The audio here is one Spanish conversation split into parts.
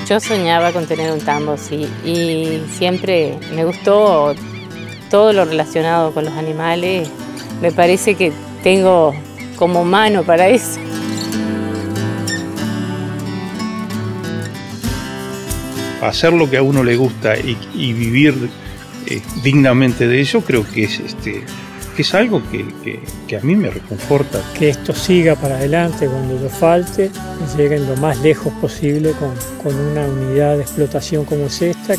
Yo soñaba con tener un tambo, sí, y siempre me gustó todo lo relacionado con los animales. Me parece que tengo como mano para eso. Hacer lo que a uno le gusta y vivir dignamente de ello, creo que es algo que a mí me reconforta. Que esto siga para adelante cuando yo falte, y lleguen lo más lejos posible con una unidad de explotación como es esta.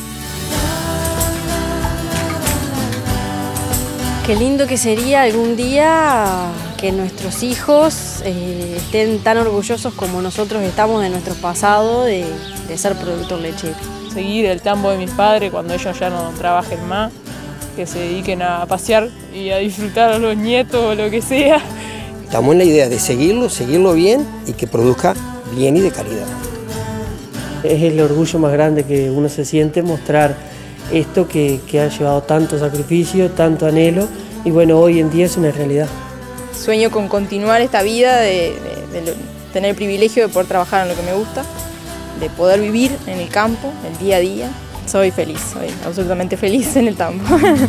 Qué lindo que sería algún día que nuestros hijos estén tan orgullosos como nosotros estamos de nuestro pasado de ser productor lechero. Seguir el tambo de mis padres cuando ellos ya no trabajen más, que se dediquen a pasear y a disfrutar a los nietos o lo que sea. Estamos en la idea de seguirlo bien y que produzca bien y de calidad. Es el orgullo más grande que uno se siente, mostrar esto que ha llevado tanto sacrificio, tanto anhelo, y bueno, hoy en día es una realidad. Sueño con continuar esta vida, de tener el privilegio de poder trabajar en lo que me gusta, de poder vivir en el campo, el día a día. Soy feliz, soy absolutamente feliz en el tambo.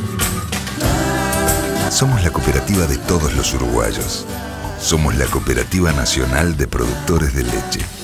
Somos la cooperativa de todos los uruguayos. Somos la Cooperativa Nacional de Productores de Leche.